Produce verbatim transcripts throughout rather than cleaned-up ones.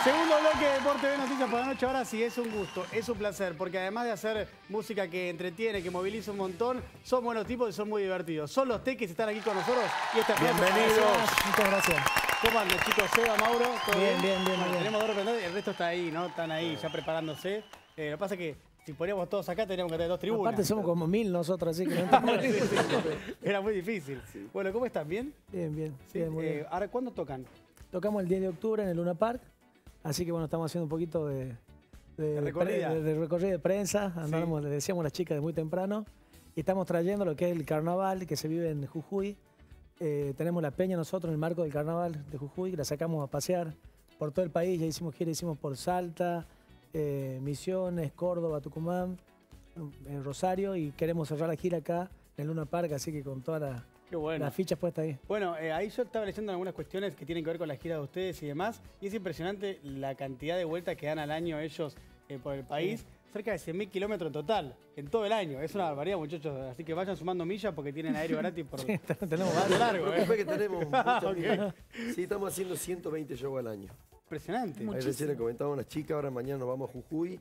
Segundo bloque de Deporte B Noticias por la noche. Ahora sí, es un gusto, es un placer, porque además de hacer música que entretiene, que moviliza un montón, son buenos tipos y son muy divertidos. Son los Tequis que están aquí con nosotros. Y esta Bienvenidos. Muchas gracias. ¿Cómo andan, chicos? Seba, Mauro, ¿todo Bien, bien? bien, bien, Bueno, bien. tenemos dos representantes, el resto está ahí, ¿no? Están ahí ya preparándose. Eh, lo que pasa es que si poníamos todos acá, teníamos que tener dos tribunas. Aparte somos como mil nosotros, así que no estamos... Sí, sí, sí. Era muy difícil. Bueno, ¿cómo están? ¿Bien? Bien, bien, Sí. bien, muy Eh, bien. ahora, ¿cuándo tocan? Tocamos el diez de octubre en el Luna Park, así que bueno, estamos haciendo un poquito de, de, De recorrida. pre- de- de recorrida de prensa, andamos, le decíamos a las chicas de muy temprano, y estamos trayendo lo que es el carnaval que se vive en Jujuy. Eh, tenemos la peña nosotros en el marco del carnaval de Jujuy, la sacamos a pasear por todo el país, ya hicimos gira, hicimos por Salta, eh, Misiones, Córdoba, Tucumán, eh, Rosario, y queremos cerrar la gira acá en el Luna Park, así que con todas la- Qué bueno. las fichas puestas ahí. Bueno, eh, ahí yo estaba leyendo algunas cuestiones que tienen que ver con la gira de ustedes y demás, y es impresionante la cantidad de vueltas que dan al año ellos eh, por el país. Cerca de cien mil kilómetros en total, en todo el año. Es una barbaridad, muchachos. Así que vayan sumando millas porque tienen aéreo gratis por Sí, tenemos bastante largo. Lo que ¿eh? pasa es que tenemos muchas Ok. millas. Sí, estamos haciendo ciento veinte shows al año. Impresionante. Ahí recién le comentaba a una chica, ahora mañana nos vamos a Jujuy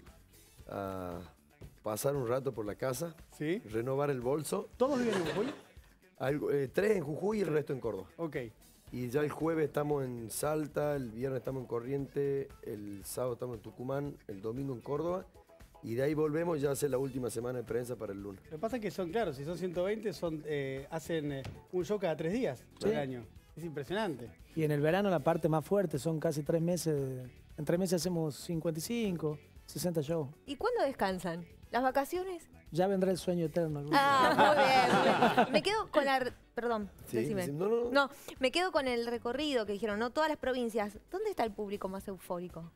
a pasar un rato por la casa, ¿Sí? renovar el bolso. ¿Todos viven en Jujuy? Algo- eh, tres en Jujuy y el resto en Córdoba. Ok. Y ya el jueves estamos en Salta, el viernes estamos en Corrientes, el sábado estamos en Tucumán, el domingo en Córdoba. Y de ahí volvemos ya a hacer la última semana de prensa para el lunes. Lo que pasa es que son, claro, si son ciento veinte, son, eh, hacen eh, un show cada tres días del año. Es impresionante. Y en el verano la parte más fuerte, son casi tres meses. En tres meses hacemos cincuenta y cinco, sesenta shows. ¿Y cuándo descansan? ¿Las vacaciones? Ya vendrá el sueño eterno. algún día. Ah, muy bien, muy bien. Me quedo con la... r- Perdón, Sí, decime. sí, no, no, no. No, me quedo con el recorrido que dijeron, no todas las provincias. ¿Dónde está el público más eufórico?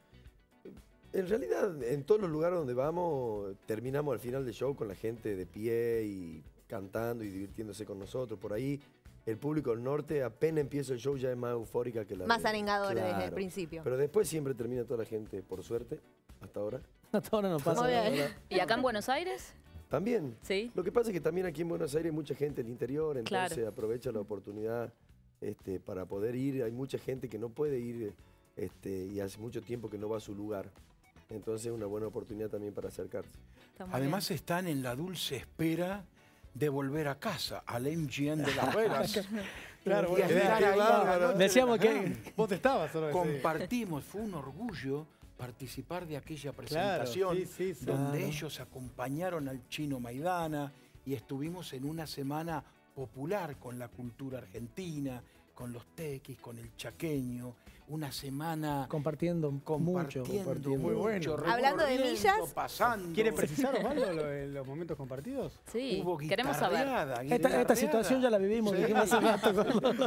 En realidad, en todos los lugares donde vamos, terminamos al final del show con la gente de pie y cantando y divirtiéndose con nosotros. Por ahí, el público del norte, apenas empieza el show, ya es más eufórica que la Más de- arengadora desde el Claro. principio. Pero después siempre termina toda la gente, por suerte, hasta ahora. Hasta ahora no pasa Muy nada. bien. ¿Y acá en Buenos Aires? También. Sí. Lo que pasa es que también aquí en Buenos Aires hay mucha gente del interior, entonces Claro. aprovecha la oportunidad este, para poder ir. Hay mucha gente que no puede ir este, y hace mucho tiempo que no va a su lugar. Entonces es una buena oportunidad también para acercarse. Está muy Además están en la dulce espera de volver a casa, al M G M de Las Vegas. Claro, Y bueno, estar qué ahí bárbaro. la noche Decíamos de la que- Jam. Vos estabas solo ese día. Compartimos, fue un orgullo participar de aquella Claro, presentación sí, sí, sí. donde Claro. ellos acompañaron al Chino Maidana y estuvimos en una semana popular con la cultura argentina, con los tequis, con el chaqueño, una semana Compartiendo, mucho. compartiendo, compartiendo. Muy bueno. mucho, Hablando de recorriendo, millas, pasando. ¿Quiere precisar, Osvaldo, lo de los momentos compartidos? Sí, Hubo queremos saber. guitarreada, Esta, esta guitarreada. situación ya la vivimos, Sí. dijimos hace rato.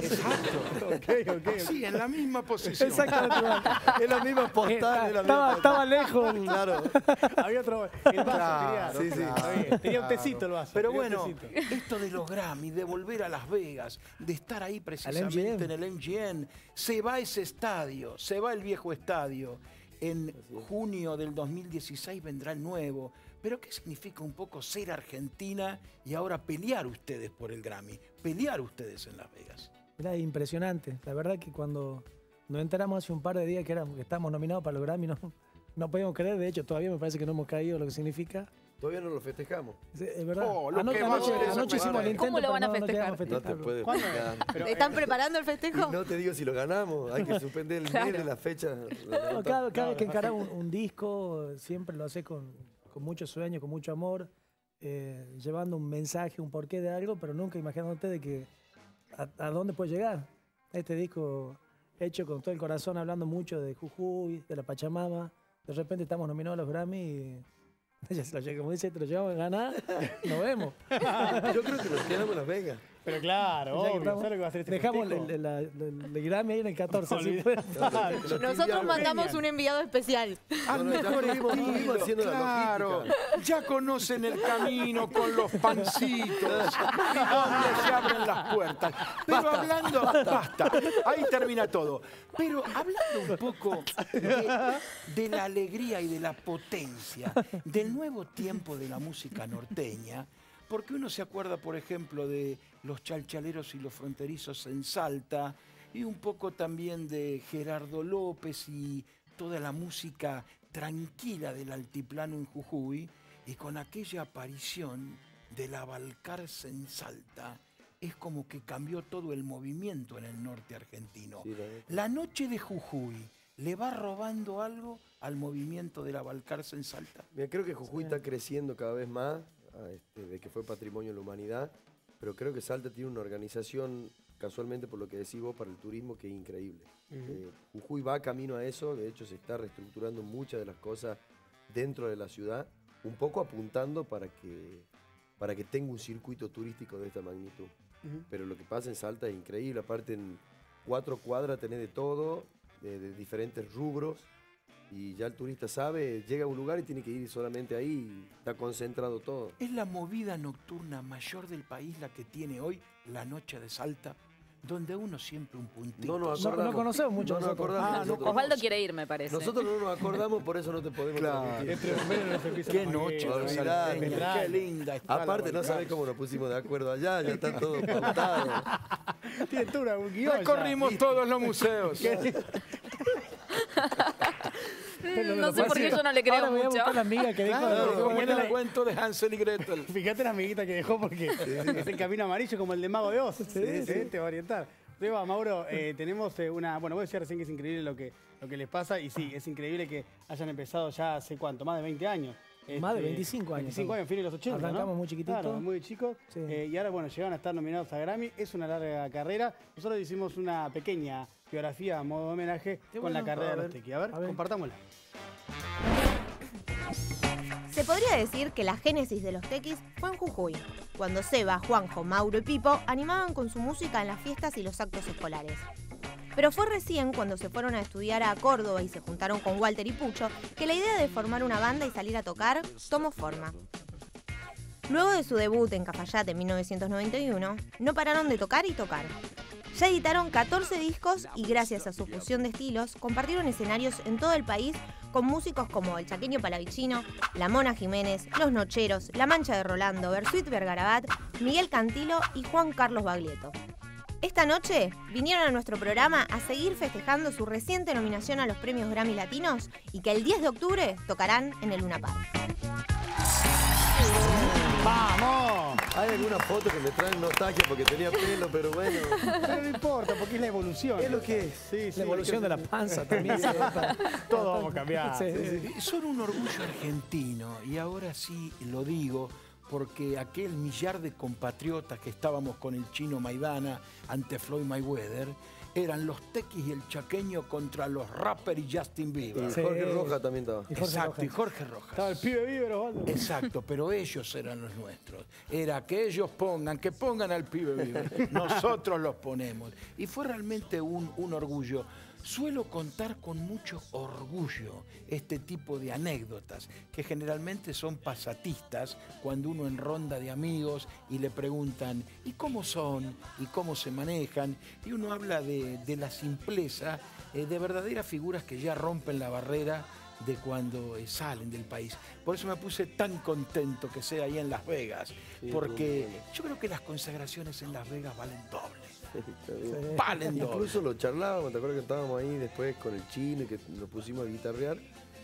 Exacto. Ok, ok. Sí, en la misma posición. Exactamente igual. Es la misma postal. es la misma Estaba, postal. estaba lejos. el- Claro. Había otro. El vaso Claro, quería. sí, sí. Está bien. Tenía un tecito el vaso. Pero tenía un bueno, tecito. esto de los Grammy, de volver a Las Vegas, de estar ahí M G precisamente M. en el M G M, se va ese estadio, se va el viejo estadio. En junio del dos mil dieciséis vendrá el nuevo. Pero ¿qué significa un poco ser Argentina y ahora pelear ustedes por el Grammy? Pelear ustedes en Las Vegas. Era impresionante. La verdad que cuando nos enteramos hace un par de días que, éramos, que estábamos nominados para los Grammy, no, no podíamos creer. De hecho, todavía me parece que no hemos caído lo que significa. Todavía no lo festejamos. Es, es verdad. Oh, lo anoche que va a anoche- ser esa anoche hicimos el semana. intento, ¿Cómo lo van a pero no- no festejar? llegamos a No te festejarlo. puedes ¿Cuándo? festejar. Pero, ¿Están eh, preparando el Y festejo? no te digo si lo ganamos, hay que suspender el mes de la fecha. No, cada, cada vez que encarás perfecto. un, un disco, siempre lo haces con, con mucho sueño, con mucho amor, eh, llevando un mensaje, un porqué de algo, pero nunca imaginándote de que a, a dónde puede llegar. Este disco hecho con todo el corazón, hablando mucho de Jujuy, de la Pachamama. De repente estamos nominados a los Grammy y ya se lo lle- como dice, te lo llevamos a ganar, nos vemos. Yo creo que nos quedamos en Las Vegas. Pero claro, Ya que obvio, estamos- ¿sabes lo que va a hacer este Dejamos festejo? el, el- la- el- el Grammy ahí en el catorce. No, si olvidé. fuera. Claro, los Nosotros tibianos. mandamos un enviado especial. Al No, no, ya mejor estuvimos- estilo, estuvimos haciendo la claro. logística. Ya conocen el camino con los pancitos y donde se abren las puertas. Pero hablando, basta, ahí termina todo. Pero hablando un poco de, de la alegría y de la potencia del nuevo tiempo de la música norteña, porque uno se acuerda, por ejemplo, de los chalchaleros y los fronterizos en Salta, y un poco también de Gerardo López y toda la música tranquila del altiplano en Jujuy y con aquella aparición de la Balcarce en Salta, es como que cambió todo el movimiento en el norte argentino. Sí, la verdad. La noche de Jujuy, ¿le va robando algo al movimiento de la Balcarce en Salta? Mira, creo que Jujuy está creciendo cada vez más, a este, de que fue patrimonio de la humanidad, pero creo que Salta tiene una organización, casualmente por lo que decís vos, para el turismo, que es increíble. Ujú. Eh, Jujuy va camino a eso, de hecho se está reestructurando muchas de las cosas dentro de la ciudad, un poco apuntando para que, para que tenga un circuito turístico de esta magnitud. Ujú. Pero lo que pasa en Salta es increíble, aparte en cuatro cuadras tenés de todo, de, de diferentes rubros, y ya el turista sabe, llega a un lugar y tiene que ir solamente ahí, y está concentrado todo. ¿Es la movida nocturna mayor del país la que tiene hoy la noche de Salta? Donde uno siempre un puntito. No nos No- acordamos. no conocemos mucho No nos nosotros. acordamos. Ah, no nosotros. Osvaldo quiere ir, me parece. Nosotros no nos acordamos, por eso no te podemos Claro. transmitir. Entre bomberos nos empiezan Qué a noche mover, de olvidate. salteña, qué linda está la Aparte, no Balcarce. sabés cómo nos pusimos de acuerdo allá, ya está todo pautado. Tiene todo una- un guión ya. Recorrimos todos los museos. Pero No lo sé por qué fácil- yo no le creo Ahora voy a mucho. buscar la amiga que dijo. Claro, que- como en fíjate el la- cuento de Hansel y Gretel. Fíjate la amiguita que dejó porque es el camino amarillo como el de Mago de Oz. Sí, sí. Te va a orientar. Reba, Mauro, eh, tenemos eh, una... Bueno, vos decías recién que es increíble lo que, lo que les pasa y sí, es increíble que hayan empezado ya hace cuánto, más de veinte años. Más de veinticinco años. veinticinco años, fin de los ochenta, Arrancamos ¿no? muy chiquititos. Claro, muy chicos. Sí. Eh, y ahora, bueno, llegaron a estar nominados a Grammy. Es una larga carrera. Nosotros hicimos una pequeña biografía a modo de homenaje Qué con bueno. la carrera A de los ver, Tequis. A ver, a ver. compartámosla. Se podría decir que la génesis de los Tequis fue en Jujuy, cuando Seba, Juanjo, Mauro y Pipo animaban con su música en las fiestas y los actos escolares. Pero fue recién cuando se fueron a estudiar a Córdoba y se juntaron con Walter y Pucho que la idea de formar una banda y salir a tocar tomó forma. Luego de su debut en Cafayate en mil novecientos noventa y uno, no pararon de tocar y tocar. Ya editaron catorce discos y gracias a su fusión de estilos compartieron escenarios en todo el país con músicos como el Chaqueño Palavicino, la Mona Jiménez, Los Nocheros, La Mancha de Rolando, Bersuit Vergarabat, Miguel Cantilo y Juan Carlos Baglietto. Esta noche vinieron a nuestro programa a seguir festejando su reciente nominación a los premios Grammy Latinos y que el diez de octubre tocarán en el Luna Park. ¡Vamos! Hay alguna foto que me traen nostalgia porque tenía pelo, pero bueno, Pero no importa, porque es la evolución. es lo que es. Sí, sí. La evolución de la panza también. se nota. Todo vamos a cambiar. Sí, Sí, sí. sí. Son un orgullo argentino y ahora sí lo digo porque aquel millar de compatriotas que estábamos con el chino Maidana ante Floyd Mayweather eran los Tequis y el Chaqueño contra los rappers y Justin Y Bieber. Sí. Jorge Roja también estaba. Y Jorge Exacto, Rojas. y Jorge Rojas. Estaba el pibe vive, Osvaldo. Exacto, pero ellos eran los nuestros. Era que ellos pongan, que pongan al pibe vive. Nosotros los ponemos. Y fue realmente un, un orgullo. Suelo contar con mucho orgullo este tipo de anécdotas, que generalmente son pasatistas cuando uno en ronda de amigos y le preguntan ¿y cómo son? ¿Y cómo se manejan? Y uno habla de, de la simpleza, eh, de verdaderas figuras que ya rompen la barrera de cuando eh, salen del país. Por eso me puse tan contento que sea ahí en Las Vegas, Sí, porque muy bueno. yo creo que las consagraciones en Las Vegas valen doble. Está bien. Valen doble. Incluso lo charlábamos, te acuerdas que estábamos ahí después con el chino y que nos pusimos a guitarrear.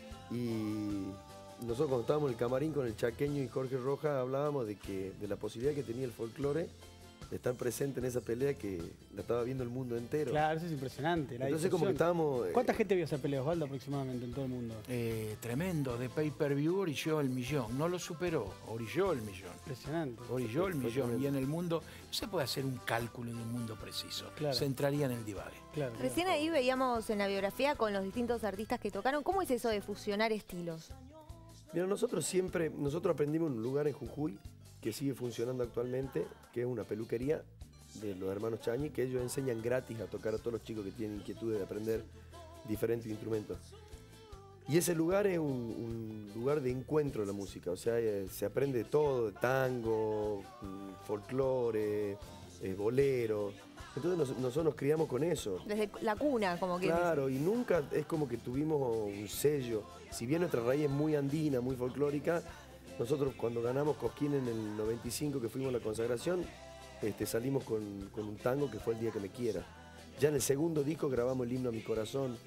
Y nosotros cuando estábamos en el camarín con el Chaqueño y Jorge Rojas hablábamos de que de la posibilidad que tenía el folclore de estar presente en esa pelea que la estaba viendo el mundo entero. Claro, eso es impresionante. La Entonces como que difusión. estábamos... eh, ¿Cuánta gente vio esa pelea, Osvaldo, aproximadamente en todo el mundo? Eh, tremendo, de pay-per-view orilló el millón. No lo superó, orilló el millón. Impresionante. Orilló el millón. Exactamente. Y en el mundo, no se puede hacer un cálculo en un mundo preciso. Claro. Se entraría en el divague. Claro. Recién ahí veíamos en la biografía con los distintos artistas que tocaron. ¿Cómo es eso de fusionar estilos? Mira, nosotros siempre, nosotros aprendimos en un lugar en Jujuy que sigue funcionando actualmente, que es una peluquería de los hermanos Chañi, que ellos enseñan gratis a tocar a todos los chicos que tienen inquietudes de aprender diferentes instrumentos. Y ese lugar es un, un lugar de encuentro de la música, o sea, eh, se aprende de todo, de tango, mm, folclore, eh, bolero. Entonces nos- nosotros nos criamos con eso. Desde la cuna, como que... Claro, y nunca es como que tuvimos un sello. Si bien nuestra raíz es muy andina, muy folclórica, nosotros cuando ganamos Cosquín en el noventa y cinco, que fuimos a la consagración, este, salimos con, con un tango que fue El Día que Me Quiera. Ya en el segundo disco grabamos el himno a mi corazón.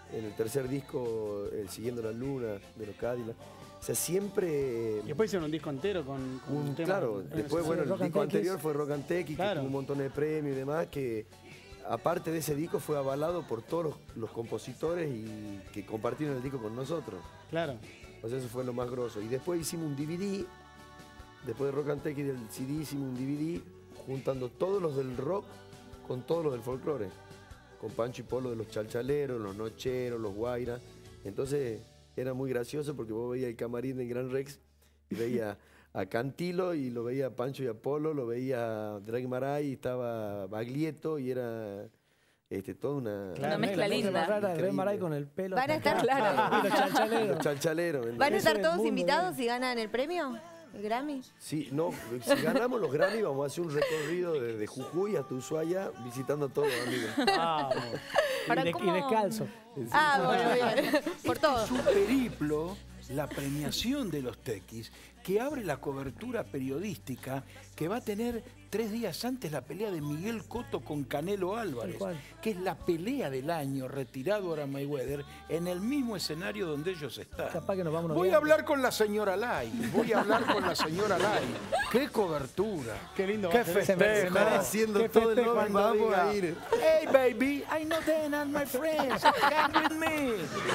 en el tercer disco, el Siguiendo la Luna, de los Cadillacs. O sea, siempre... Y después hicieron un disco entero con, con un, temas- claro, eh, después, sí, bueno, el Rock and disco Tex. anterior fue Rock and Tex, y Claro. que tuvo un montón de premios y demás, que aparte de ese disco fue avalado por todos los, los compositores y que compartieron el disco con nosotros. Claro. O sea, eso fue lo más grosso. Y después hicimos un D V D, después de Rock and Tex y del C D hicimos un D V D juntando todos los del rock con todos los del folclore. Con Pancho y Polo de los chalchaleros, los nocheros, los guairas. Entonces era muy gracioso porque vos veías el camarín del Gran Rex y veía a Cantilo y lo veía a Pancho y a Polo, lo veía a Drake Maray y estaba Baglietto y era este, toda una... Una mezcla la cosa linda. más rara, Red Increíble. Maray con el pelo. Van a hasta estar, acá. claro. Y los chalchaleros. Los chalchaleros. ¿entendés? ¿Van a Eso estar es todos mundo, invitados ¿eh? si ganan el premio? ¿El Grammy? Sí, no, si ganamos los Grammy vamos a hacer un recorrido desde Jujuy hasta Ushuaia visitando a todos los amigos. Vamos. Ahora, y, de- y ¿cómo- descalzo. Ah, bueno, bien. Por todo. Es un periplo, la premiación de los Tequis, que abre la cobertura periodística que va a tener tres días antes la pelea de Miguel Cotto con Canelo Álvarez, cual. que es la pelea del año, retirado ahora Mayweather, en el mismo escenario donde ellos están. Capaz que nos vamos unos Voy a días. hablar con la señora Lai, voy a hablar con la señora Lai. ¡Qué cobertura! Qué lindo ¡Qué va a ser. Se me- se festejo! me- Haciendo qué todo el festejo nombre, cuando vamos diga- a ir. Hey baby, I know them are my friends. Come with me.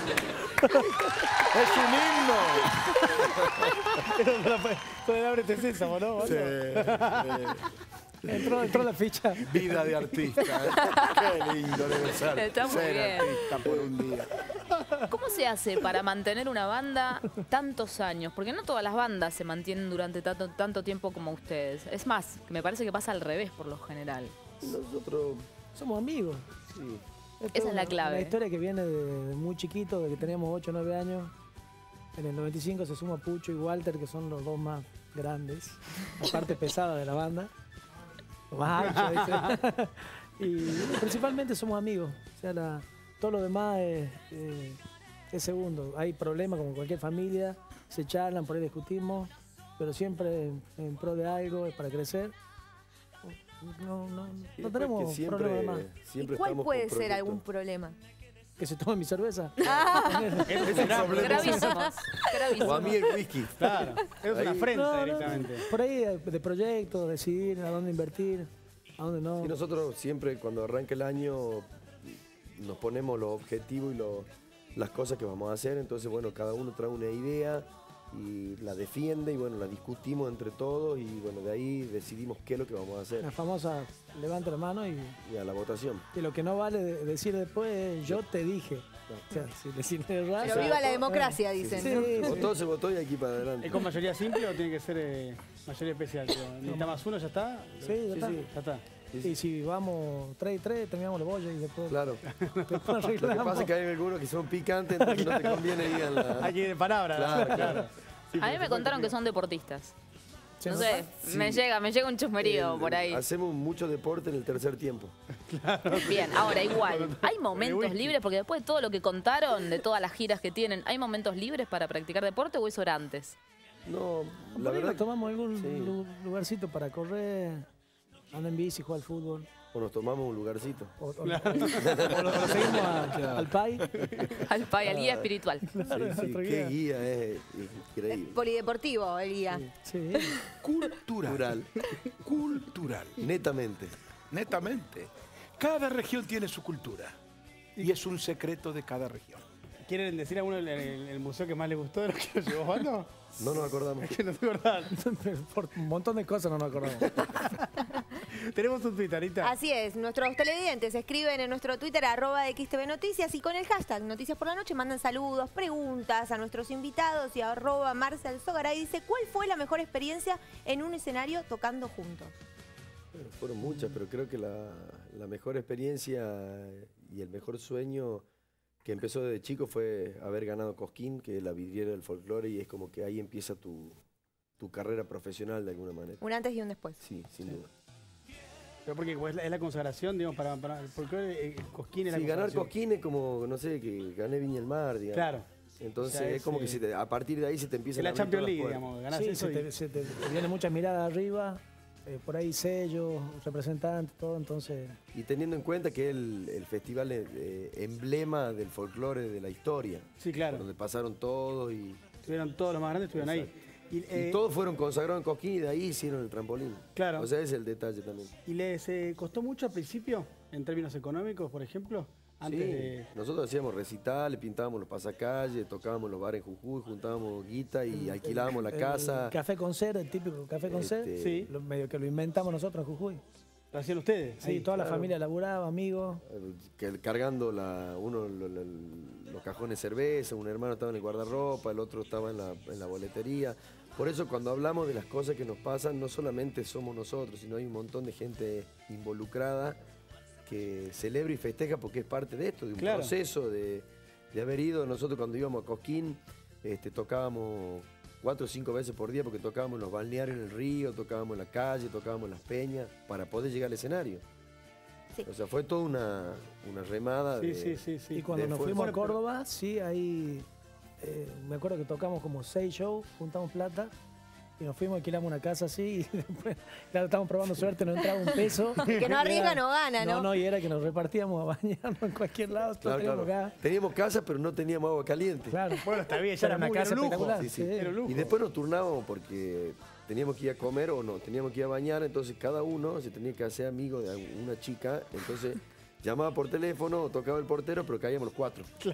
Es un himno. Puede ábrete sésamo, ¿no? boludo? Entró, entró la ficha. Vida de artista. ¿eh? Qué lindo debe ser. Está muy ser bien. artista por un día. ¿Cómo se hace para mantener una banda tantos años? Porque no todas las bandas se mantienen durante tanto, tanto tiempo como ustedes. Es más, me parece que pasa al revés por lo general. Nosotros, Somos amigos. sí. Esto Esa es la una- clave. Una historia que viene de, de muy chiquito, de que teníamos ocho o nueve años. En el noventa y cinco se suma Pucho y Walter, que son los dos más grandes, la parte pesada de la banda. Lo más ancho, ¿viste? Y principalmente somos amigos. O sea, la- todo lo demás es, eh, es segundo. Hay problemas como cualquier familia, se charlan, por ahí discutimos, pero siempre en, en pro de algo, es para crecer. No, no, Y no después tenemos que siempre, problema más. siempre ¿Y cuál estamos puede con ser proyectos. algún problema? Que se tome mi cerveza. Eso es una, Gravísimos. Gravísimos. O a mí el whisky. claro, eso es una Ahí- afrenta No, no, directamente. Por ahí de, de proyectos, decidir a dónde invertir, a dónde no. Y nosotros siempre cuando arranca el año nos ponemos los objetivos y los- las cosas que vamos a hacer. Entonces, bueno, cada uno trae una idea y la defiende y bueno, la discutimos entre todos y bueno, de ahí decidimos qué es lo que vamos a hacer La famosa levanta la mano y, y a la votación. y lo que no vale de- decir después es yo te dije. O sea, si decirle errar. Pero viva la democracia, dicen. Sí, ¿no? sí. Votó, se votó y aquí para ¿Es adelante. con mayoría simple o tiene que ser eh, mayoría especial? ¿Necesita más uno? ¿Ya está? Sí, ya está. ya está. Y si vamos tres y tres, terminamos los bollos y después, Claro. después Lo que arreglamos. pasa es que hay algunos que son picantes, entonces no te conviene ir a la... Hay que ir de palabra. Claro, claro. A mí me contaron que son deportistas. ¿Se No nota? sé, me llega, me llega un chusmerío El- por ahí. Hacemos mucho deporte en el tercer tiempo. Bien, ahora igual, ¿hay momentos whisky. libres? Porque después de todo lo que contaron, de todas las giras que tienen, ¿hay momentos libres para practicar deporte o eso era antes? No, Por la ahí verdad nos tomamos algún sí. lu- lugarcito para correr, andar en bici, jugar al fútbol. o nos tomamos un lugarcito. O, o- o lo, o lo seguimos a- al PAI. Al pay, al guía espiritual. Sí, sí, nuestro qué guía. guía es, es increíble. Polideportivo, el guía. Sí. Cultural. Cultural, Cultural. netamente. Netamente. Cada región tiene su cultura. Y es un secreto de cada región. ¿Quieren decir a uno el, el- el museo que más les gustó de lo que lo llevó Osvaldo? No nos acordamos. Es que no te acordás. Por un montón de cosas no nos acordamos. Tenemos un Twitter, Anita. Así es, nuestros televidentes escriben en nuestro Twitter arroba X T V Noticias y con el hashtag Noticias por la Noche mandan saludos, preguntas a nuestros invitados y arroba Marcel Sogaray dice ¿cuál fue la mejor experiencia en un escenario tocando juntos? Bueno, fueron muchas, pero creo que la, la mejor experiencia y el mejor sueño que empezó desde chico fue haber ganado Cosquín, que es la vidriera del folclore, y es como que ahí empieza tu, tu carrera profesional de alguna manera. Un antes y un después. Sí, sin duda. Pero porque pues, es, la, es la consagración, digamos, para, para el folclore, eh, Cosquín es la Sí, ganar consagración. Cosquín es como, no sé, que gané Viña el Mar, digamos. Claro. Entonces O sea, es, es, como que eh, se te- a partir de ahí se te empieza Es la abrir Champions todas las League, puertas. digamos. Ganás Sí, eso se y- te, se te vienen muchas miradas arriba eh, por ahí sellos, representantes, todo, entonces... Y teniendo en cuenta que es el, el festival eh, emblema del folclore de la historia. Sí, claro. Donde pasaron todos y... Estuvieron todos los más grandes, estuvieron ahí. Y, Y eh, todos fueron consagrados en Cosquín y de ahí hicieron el trampolín. Claro. O sea, ese es el detalle también. ¿Y les eh, costó mucho al principio, en términos económicos, por ejemplo? Antes Sí, de... nosotros hacíamos recitales, pintábamos los pasacalles, tocábamos los bares en Jujuy, juntábamos guita y alquilábamos la El casa. café con ser, el típico café con ser, Este, Sí. lo, medio que lo inventamos nosotros en Jujuy. ¿Lo hacían ustedes? Sí, Ahí. toda la claro. familia laburaba, amigos. eh, que cargando la, uno lo- lo- los cajones de cerveza, un hermano estaba en el guardarropa, el otro estaba en la, en la boletería. Por eso cuando hablamos de las cosas que nos pasan, no solamente somos nosotros, sino hay un montón de gente involucrada que celebra y festeja porque es parte de esto, de un Claro. proceso de, de haber ido. Nosotros cuando íbamos a Cosquín este, tocábamos cuatro o cinco veces por día porque tocábamos en los balnearios en el río, tocábamos en la calle, tocábamos en las peñas para poder llegar al escenario. Sí. O sea, fue toda una, una remada Sí, de... sí, sí, sí. Y cuando de nos esfuerzo. fuimos a Córdoba, sí, ahí eh, me acuerdo que tocamos como seis shows, juntamos plata y nos fuimos, alquilamos una casa así y después, claro, estábamos probando suerte, no entraba un peso. El que no arriesga no gana, ¿no? No, no, y era que nos repartíamos a bañarnos en cualquier lado, todos Claro, teníamos claro. acá. Teníamos casa, pero no teníamos agua caliente. Claro. Bueno, está bien, ya Era era, una muy, casa era un lujo. espectacular. Sí, sí. Sí. Era un lujo. Y después nos turnábamos porque teníamos que ir a comer o no, teníamos que ir a bañar, entonces cada uno se tenía que hacer amigo de una chica, entonces llamaba por teléfono, tocaba el portero, pero caíamos los cuatro. Y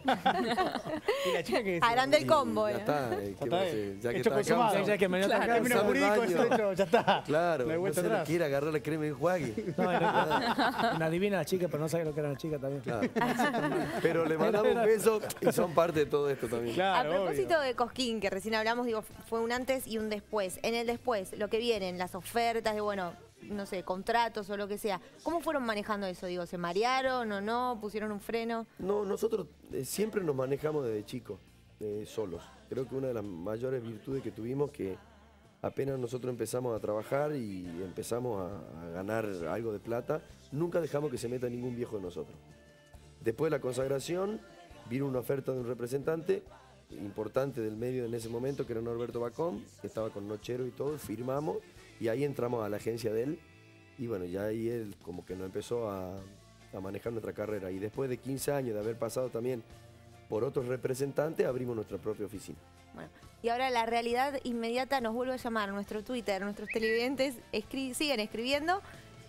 la chica que decía, Agrandé el Y combo, Ya ¿eh? está, eh, ¿qué está va a bien. hacer? Ya que Hecho está acá, consumado. vamos a- Ya que me venía a tocar, Término Usamos el jurídico, baño. eso hecho, ya está. Claro, No hay no vuelta se le atrás. quiere agarrar la crema de enjuague. No, era- una divina la chica, pero no sabía lo que era la chica también. Claro. Pero le mandamos un beso y son parte de todo esto también. Claro, A propósito obvio. de Cosquín, que recién hablamos, digo, fue un antes y un después. En el después, lo que vienen, las ofertas de, bueno, no sé, contratos o lo que sea. ¿Cómo fueron manejando eso? Digo, ¿se marearon o no? ¿Pusieron un freno? No, nosotros eh, siempre nos manejamos desde chicos, eh, solos. Creo que una de las mayores virtudes que tuvimos que apenas nosotros empezamos a trabajar y empezamos a, a ganar algo de plata, nunca dejamos que se meta ningún viejo de nosotros. Después de la consagración, vino una oferta de un representante importante del medio en ese momento, que era Norberto Bacón, que estaba con Nochero y todo, firmamos y ahí entramos a la agencia de él. Y bueno, ya ahí él como que nos empezó a, a manejar nuestra carrera. Y después de quince años de haber pasado también por otros representantes, abrimos nuestra propia oficina. Bueno, y ahora la realidad inmediata nos vuelve a llamar nuestro Twitter, nuestros televidentes escri- siguen escribiendo.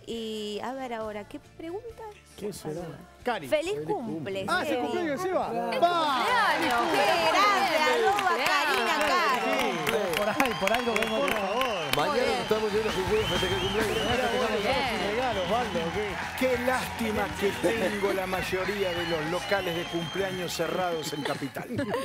Y a ver ahora, ¿qué pregunta? ¿Qué será? Cari. ¡Feliz cumple! Ah, ese Sebi. cumpleaños Seba. Claro. ¡Va! ¡Qué grande! Arroba Karina Caro. Por ahí, por algo vengo Por yo. favor. Mañana nos estamos yendo a Jujuy a festejar el cumpleaños. Qué regalo, Osvaldo, qué. Qué lástima que tengo la mayoría de los locales de cumpleaños cerrados en Capital.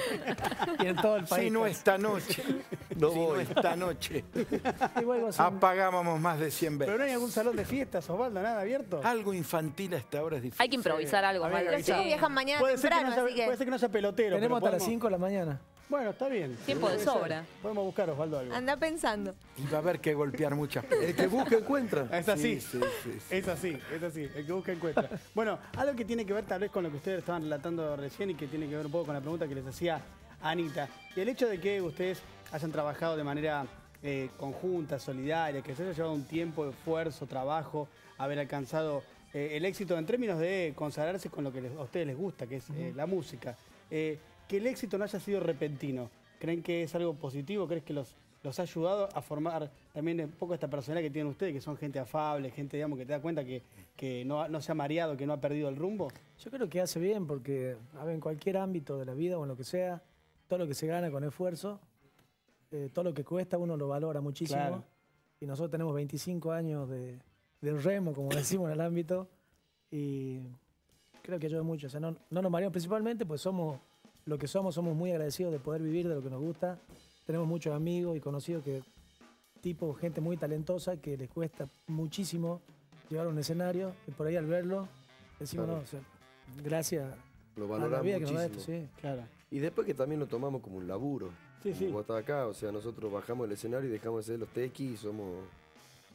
Y en todo el país. Si no esta noche, No si no voy. esta noche, Igual vos sos- apagábamos más de cien Pero no veces. hay algún salón de fiestas, Osvaldo, nada abierto. Algo infantil a esta hora es difícil. Hay que improvisar algo, A ver, Osvaldo. Los chicos Sí. viajan mañana Puede ser, que temprano, no así sea, que puede ser que no sea pelotero. Tenemos pero hasta las podemos- cinco de la mañana. Bueno, está bien. Tiempo de Puede ser. sobra. Podemos buscar, Osvaldo, algo. anda pensando. Y va a haber que golpear muchas personas. El que busca encuentra. Es así. Sí, sí, sí, sí. Es así, es así. El que busca encuentra. Bueno, algo que tiene que ver tal vez con lo que ustedes estaban relatando recién y que tiene que ver un poco con la pregunta que les hacía Anita. Y el hecho de que ustedes hayan trabajado de manera eh, conjunta, solidaria, que se haya llevado un tiempo, esfuerzo, trabajo, haber alcanzado eh, el éxito en términos de consagrarse con lo que les- a ustedes les gusta, que es eh, la música. Eh, que el éxito no haya sido repentino. ¿Creen que es algo positivo? ¿Crees que los, los ha ayudado a formar también un poco esta personalidad que tienen ustedes, que son gente afable, gente, digamos, que te da cuenta que, que no, ha- no se ha mareado, que no ha perdido el rumbo? Yo creo que hace bien porque, a ver, en cualquier ámbito de la vida o en lo que sea, todo lo que se gana con esfuerzo, eh, todo lo que cuesta uno lo valora muchísimo. Claro. Y nosotros tenemos veinticinco años de, de remo, como decimos en el ámbito, y creo que ayuda mucho. O sea, no, no nos mareamos principalmente, pues somos lo que somos, somos muy agradecidos de poder vivir de lo que nos gusta. Tenemos muchos amigos y conocidos que, tipo, gente muy talentosa que les cuesta muchísimo llevar a un escenario, y por ahí al verlo decimos, Claro. no, o sea, gracias Lo a la valoramos vida que nos da muchísimo. esto, sí. Claro. Y después que también lo tomamos como un laburo. Sí, Como sí. vos estás acá, o sea, nosotros bajamos el escenario y dejamos de ser los tequis y somos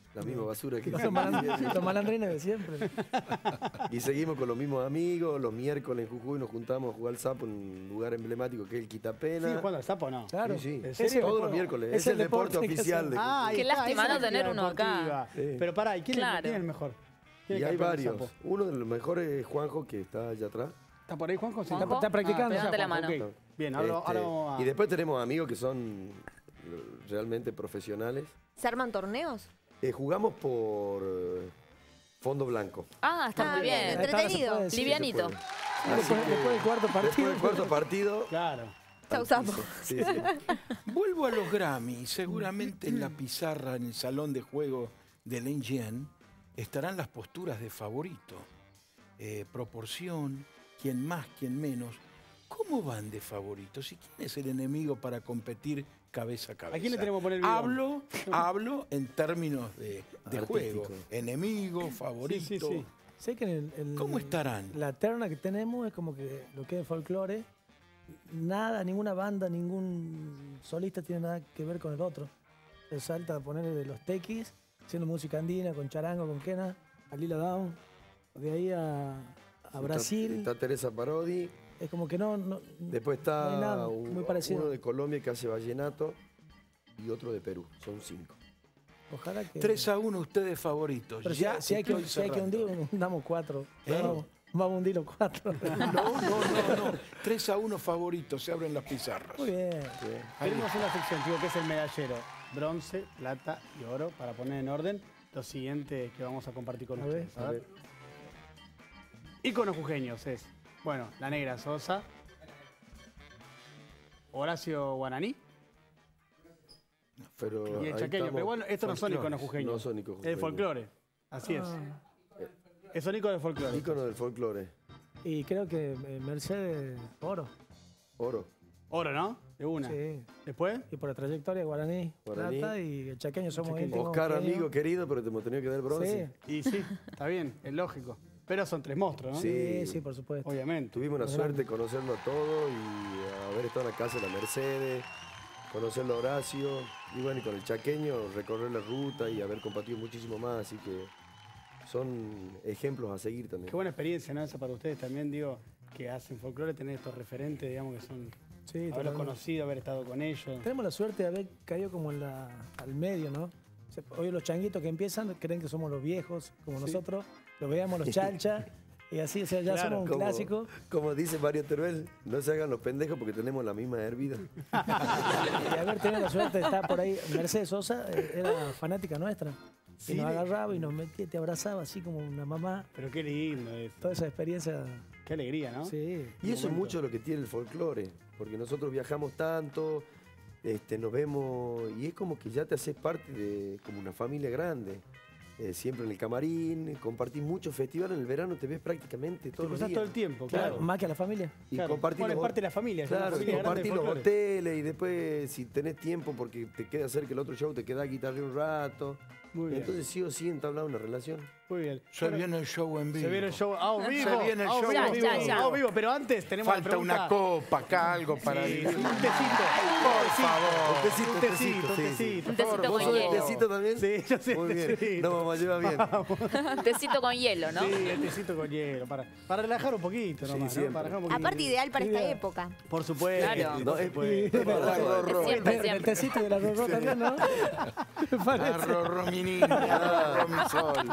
La misma basura que Los, siempre. malandrines, los malandrines de siempre. Y seguimos con los mismos amigos. Los miércoles en Jujuy nos juntamos a jugar al sapo en un lugar emblemático que es el Quitapena. ¿Sigue jugando al sapo no? Claro. Sí, sí. ¿En Ese serio? Todos los miércoles. Es Es, el el deporte, deporte que oficial de hacemos. Ah, ahí Qué está, lástima esa no es la tener actividad uno acá. deportiva. Sí. Pero pará, ¿y quién, es- Claro. quién es el mejor? ¿Quién Y es hay campeón de varios. sapo? Uno de los mejores es Juanjo, que está allá atrás. ¿Está por ahí, Juanjo? Sí. Juanjo. Está practicando. Ah, pegate la Juanjo, mano. ok. Bien, ahora, Este, ahora vamos a... Y después tenemos amigos que son realmente profesionales. ¿Se arman torneos? Eh, jugamos por eh, fondo blanco. Ah, está Ah, muy bien, bien. Ahí está, no se entretenido. puede decir. Livianito. Así Después, que, después del cuarto partido. después del cuarto partido. Claro. Chau, sapo. Sí, sí. Vuelvo a los Grammy. Seguramente en la pizarra, en el salón de juego del N G N, estarán las posturas de favorito. Eh, proporción, quién más, quién menos. ¿Cómo van de favoritos? ¿Y quién es el enemigo para competir cabeza a cabeza? ¿A quién le tenemos que poner el bidón? Hablo, hablo en términos de, de Artístico. juego. Enemigo, favorito. Sí, sí, sí. Sé que en el- el- ¿Cómo estarán? La terna que tenemos es como que lo que es folclore. Nada, ninguna banda, ningún solista tiene nada que ver con el otro. Se salta a ponerle los tequis, haciendo música andina, con charango, con quena, a Lila Down. De ahí a, a Brasil. Está, está Teresa Parodi. Es como que no. no Después no hay está nada, un- muy parecido. uno de Colombia que hace vallenato y otro de Perú. Son cinco. Ojalá que. tres a uno ustedes favoritos. Pero si, Ya si hay que, estoy si hay que cerrando. hundir, damos cuatro. ¿Eh? Vamos, vamos a hundir los cuatro. No, no, no, no. tres a uno favoritos, se abren las pizarras. Muy bien. Tenemos una sección, digo, que es el medallero. Bronce, plata y oro, para poner en orden lo siguiente que vamos a compartir con A ver, ustedes. A ver. Íconos jujeños es, bueno, La Negra Sosa, Horacio Guaraní Pero y el ahí chaqueño. estamos. Pero bueno, estos no son folclores. iconos jujeños. No son iconos El jujeños. folclore, así es. Ah, Es son iconos del folclore. Ícono del folclore. y creo que eh, Mercedes Oro. Oro. Oro, ¿no? De una. Sí. Después, Y por la trayectoria, Guaraní, Guaraní. Plata y el chaqueño somos Chaqueño. íntimos. Oscar, queridos. amigo querido, pero te hemos tenido que dar bronce. Sí. y sí, está bien, es lógico. Pero son tres monstruos, ¿no? Sí, sí, por supuesto. Obviamente. Tuvimos la Muy suerte de grande. conocerlo a todos y haber estado en la casa de la Mercedes, conocerlo a Horacio, y bueno, y con el chaqueño recorrer la ruta y haber compartido muchísimo más, así que son ejemplos a seguir también. Qué buena experiencia, ¿no? Esa para ustedes también, digo, que hacen folclore, tener estos referentes, digamos, que son... Sí, haberlos totalmente. conocido, haber estado con ellos. Tenemos la suerte de haber caído como en la, al medio, ¿no? O sea, hoy los changuitos que empiezan creen que somos los viejos, como nosotros, lo veíamos los chalchas, y así, o sea, ya Claro, somos un Como- clásico. Como dice Mario Teruel, no se hagan los pendejos porque tenemos la misma hervida. Y haber tenido la suerte de estar por ahí. Mercedes Sosa eh, era fanática nuestra. Sí, y nos de- agarraba y nos metía, te abrazaba así como una mamá. Pero qué lindo es. Toda esa experiencia, Qué alegría, ¿no? sí. Y eso es mucho lo que tiene el folclore, porque nosotros viajamos tanto, este, nos vemos, y es como que ya te haces parte de como una familia grande. Eh, siempre en el camarín, compartís muchos festivales, en el verano te ves prácticamente Te todos los cruzás días. todo el tiempo, Claro, claro. más que a la familia. Y Claro. compartís Bueno, es los parte de la familia, es una Claro, familia grande compartís de los folclore. hoteles y después si tenés tiempo porque te queda cerca el otro show, te quedás a guitarrear un rato. Muy bien, Entonces sí o sí entablar una relación. muy bien. Se Bueno, viene el show en vivo. se viene el show a vivo. Se viene el a show vivo, Ya, a vivo, ya, ya. a vivo, pero antes tenemos la Falta pregunta... una copa acá, algo para Sí, vivir. un tecito. Por favor. Un tecito, Un tecito, un sí, sí. tecito. Un por favor. tecito ¿Vos con sos del hielo. tecito también? Sí, yo sé, Muy bien. sí. Nos vamos a llevar bien. Tecito con hielo, ¿no? Sí, el tecito con hielo, para, para relajar un poquito Sí, nomás, ¿no? siempre. Para relajar un poquito. Aparte, ideal para esta Ideal. época. Por supuesto. Claro. No, es- supuesto. Arro, Siempre, El siempre. tecito de la Rorró también, ¿no? Me parece. arro, rominini, arro, romisol.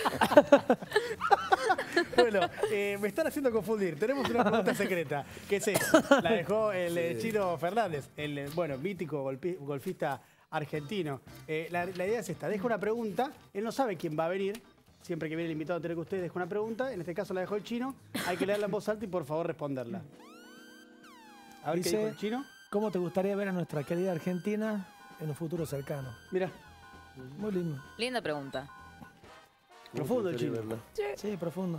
Bueno, eh, me están haciendo confundir. Tenemos una pregunta secreta, que es esta. La dejó el eh, Chino Fernández, el, eh, bueno, mítico golpi- golfista argentino. Eh, la, la idea es esta. Deja una pregunta. Él no sabe quién va a venir. Siempre que viene el invitado anterior que usted deja una pregunta. En este caso la dejó el Chino. Hay que leerla en voz alta y por favor responderla. A ver qué Dice- dijo el Chino. ¿Cómo te gustaría ver a nuestra querida Argentina en un futuro cercano? Mira, Muy lindo. Linda pregunta. profundo el Quería Chino. verla. Sí, profundo.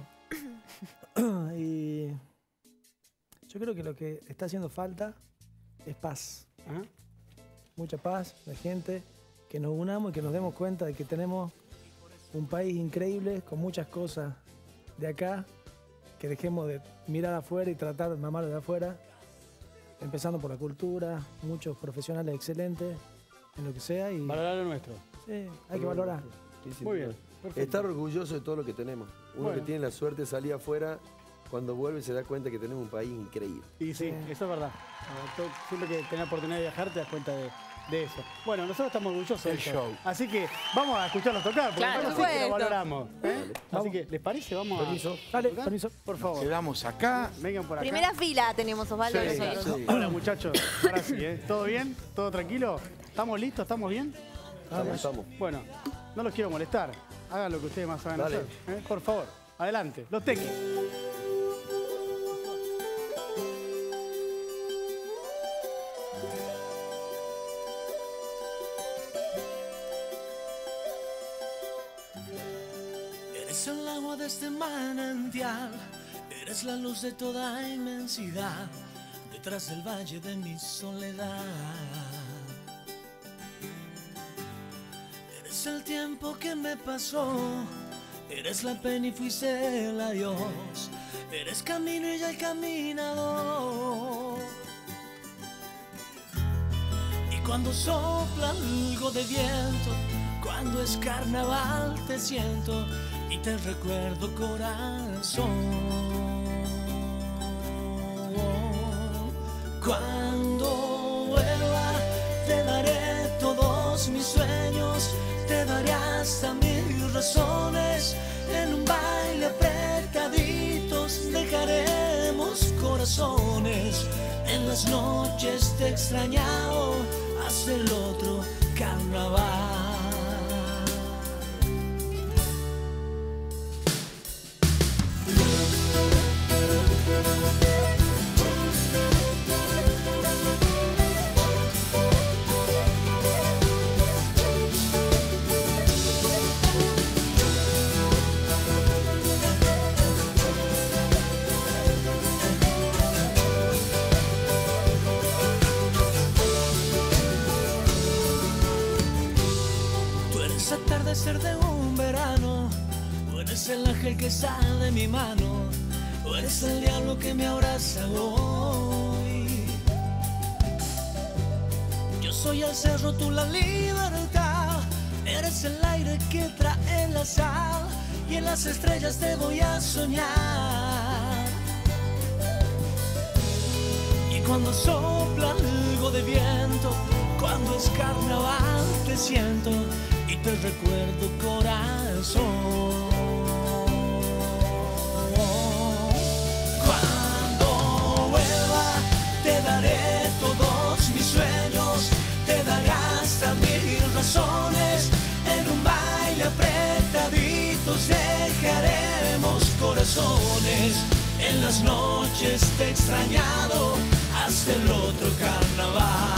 Y yo creo que lo que está haciendo falta es paz. Ajá. Mucha paz, la gente, que nos unamos y que nos demos cuenta de que tenemos un país increíble con muchas cosas de acá, que dejemos de mirar afuera y tratar de mamarlo de afuera, empezando por la cultura, muchos profesionales excelentes en lo que sea y Valorar lo nuestro. sí, hay que valorar. Sí, sin Muy duda. bien, perfecto. Estar orgulloso de todo lo que tenemos. Uno Bueno. que tiene la suerte de salir afuera, cuando vuelve se da cuenta que tenemos un país increíble. Y sí, eso es verdad. To- Siempre que tenés la oportunidad de viajar te das cuenta de, de eso. Bueno, nosotros estamos orgullosos El de eso. show. Así que vamos a escucharlos tocar, porque Claro. nosotros sí que lo Por supuesto. valoramos. ¿eh? Así que, ¿les parece? Vamos Permiso. a Dale, tocar. permiso. Por favor. Quedamos acá. Vengan por acá. Primera fila tenemos, Osvaldo. Sí, nosotros. sí. Hola muchachos, ahora sí, ¿eh? ¿Todo bien? ¿Todo tranquilo? ¿Estamos listos? ¿Estamos bien? Estamos, estamos. Bueno, no los quiero molestar. Hagan lo que ustedes más saben Dale. hacer. ¿eh? Por favor, adelante. Los tequis. Eres el agua de este manantial, eres la luz de toda inmensidad, detrás del valle de mi soledad. Eres el tiempo que me pasó, eres la pena y fuiste el adiós, eres camino y ya el caminador. Y cuando sopla algo de viento, cuando es carnaval te siento y te recuerdo, corazón. Cuando vuelva te daré todos mis sueños, te daré hasta mil razones. En un baile apretaditos dejaremos corazones. En las noches te he extrañado hasta el otro carnaval. Tú eres atardecer de un verano, o eres el ángel que sale de mi mano, o eres el diablo que me abraza hoy. Yo soy el cerro, tú la libertad, eres el aire que trae la sal, y en las estrellas te voy a soñar. Y cuando sopla algo de viento, cuando es carnaval te siento y te recuerdo, corazón. Cuando vuelva te daré todos mis sueños, te daré hasta mil razones. En un baile apretaditos dejaremos corazones. En las noches te he extrañado hasta el otro carnaval.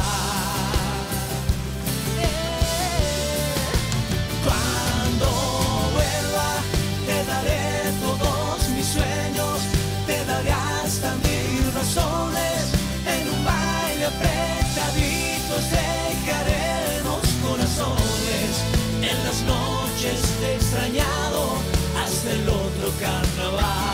Cuando vuelva te daré todos mis sueños, te daré hasta mil razones. En un baile apretaditos dejaremos corazones. En las noches te he extrañado hasta el otro carnaval.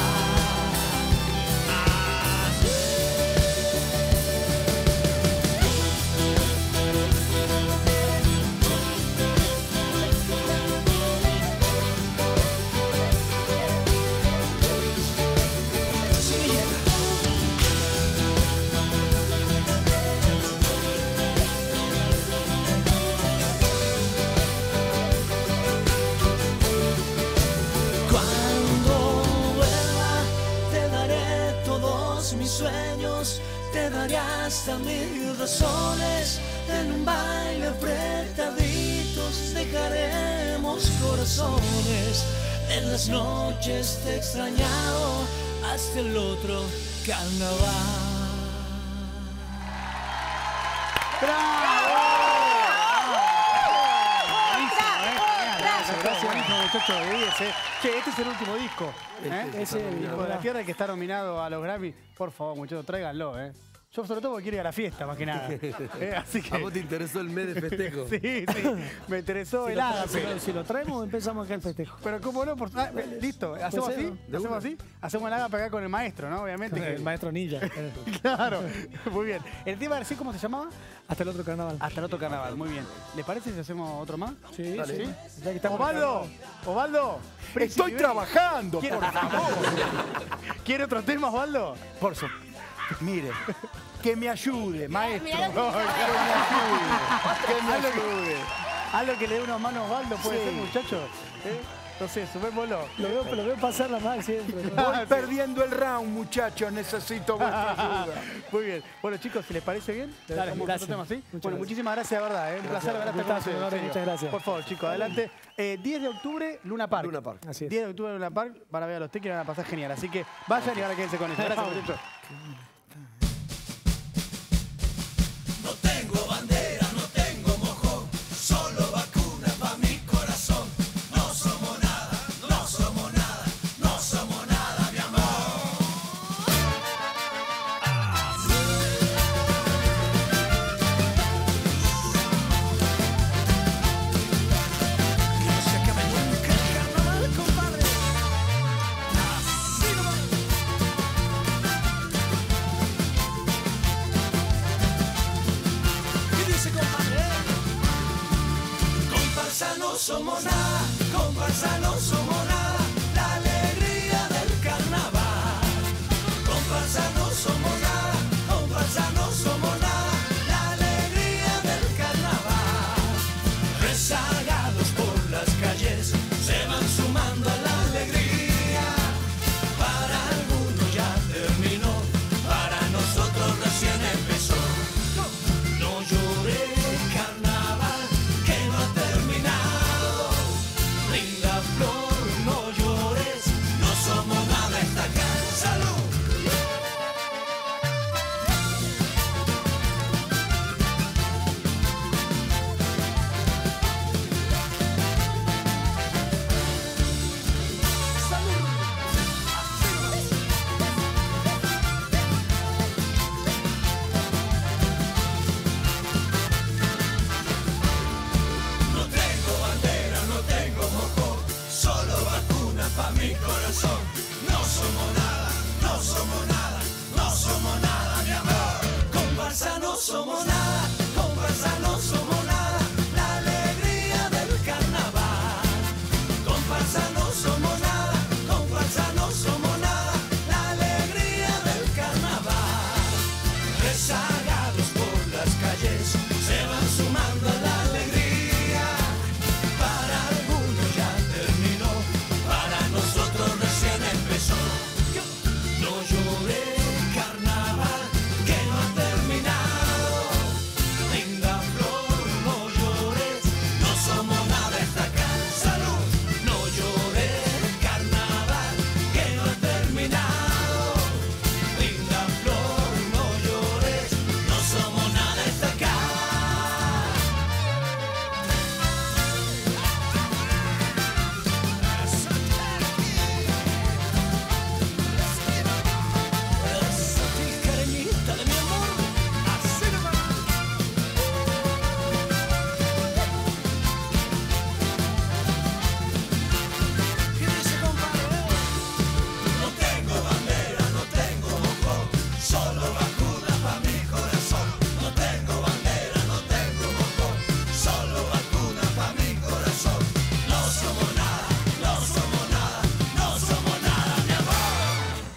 Cuando vuelva te daré todos mis sueños, te daré hasta mil razones. En un baile apretaditos dejaremos corazones. En las noches te he extrañado hasta el otro carnaval. Gracias, buenísimo, muchachos de diez, ¿eh? Che, este es el último disco. ¿eh? Ese, El disco de la tierra que está nominado a los Grammy. Por favor, muchachos, tráiganlo, ¿eh? Yo sobre todo porque quiero ir a la fiesta, más que nada. Eh, así que... ¿A vos te interesó el mes de festejo? Sí, sí. Me interesó Si el lo, tra- ágape. si lo- si lo traemos, empezamos acá el festejo. Pero cómo no, por... ah, listo, hacemos Pues, así, ¿no? De hacemos una. así, hacemos el ágape acá con el maestro, ¿no? Obviamente. que- El maestro ninja. Claro, muy bien. El tema era así, ¿cómo se llamaba? Hasta el otro carnaval. Hasta el otro carnaval, muy bien. ¿Les parece si hacemos otro más? Sí, Dale. sí. Ya que estamos Osvaldo, Osvaldo. Estoy Príncipe, trabajando, ¿Quiere- por favor. ¿Quiere otro tema, Osvaldo? Por su... Mire, que me ayude, maestro. Mirá lo que- Que me Haz lo que- ayude. Haz lo que le dé una mano a Osvaldo, puede Sí. ser, muchachos. ¿Eh? Entonces, subémoslo. Lo veo, lo veo pasarla mal siempre. ¿no? Voy perdiendo el round, muchachos. Necesito vuestra ayuda. Muy bien. Bueno, chicos, si les parece bien, le Dale, dejamos gracias. otro tema, ¿sí? Muchas Bueno, gracias. muchísimas gracias, de verdad. ¿eh? Un placer haber estado con Gustazo, ustedes. en serio. muchas gracias. Por favor, chicos, adelante. Eh, diez de octubre, Luna Park. Luna Park. Así es. diez de octubre, Luna Park. Van a ver a los tequis y van a pasar genial. Así que vayan y ahora quédense con eso. Gracias, muchachos. No tengo bandera, no tengo mojón, solo vacuna pa' mi corazón. No somos nada, no somos nada, no somos nada, mi amor. Que no se acabe nunca el carnaval, compadre. Así nomás. ¿Qué dice, compadre? Comparsa no somos nada, comparsa no somos nada, la alegría del carnaval. Comparsa no somos nada, comparsa no somos nada, la alegría del carnaval. Rezagados por las calles, se van sumando a la alegría. Para algunos ya terminó, para nosotros recién empezó. No lloré, carnaval, que no ha terminado. Linda flor, no llores, no somos nada, está acá. ¡Salud! No tengo bandera, no tengo mojo, solo vacuna pa' mi corazón. No somos nada, no somos nada, no somos nada, mi amor. Comparsa no somos nada, comparsa no somos nada, la alegría del carnaval. Comparsa no somos nada, comparsa no somos nada, la alegría del carnaval. Rezagados por las calles, se van sumando a la alegría. Para algunos ya terminó, para nosotros recién empezó. No lloré, carnaval, que no ha terminado. Linda flor, no llores, no somos nada, está acá. Salud, no lloré, carnaval, que no ha terminado. Linda flor, no llores, no somos nada, está acá. Esa cariñita de mi amor, así nomás. ¿Qué dice, compadre? No tengo bandera, no tengo mojón, solo vacuna pa' mi corazón. No tengo bandera, no tengo mojón, solo vacuna pa' mi corazón. No somos nada, no somos nada, no somos nada, mi amor.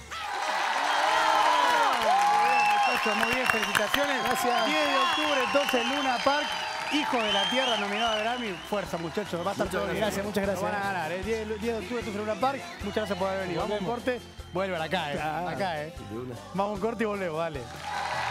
Muchachos, muy bien, felicitaciones. Gracias. diez de octubre, entonces, Luna Park. Hijo de la Tierra, nominado a Grammy. Fuerza, muchachos. Va a estar todo bien. gracias, muchas gracias. Lo van a ganar. El diez de octubre, entonces, Luna Park. Muchas gracias por haber venido. Vamos a un corte. Vuelven acá, eh. Acá, eh. De una. Vamos a un corte y volvemos, dale.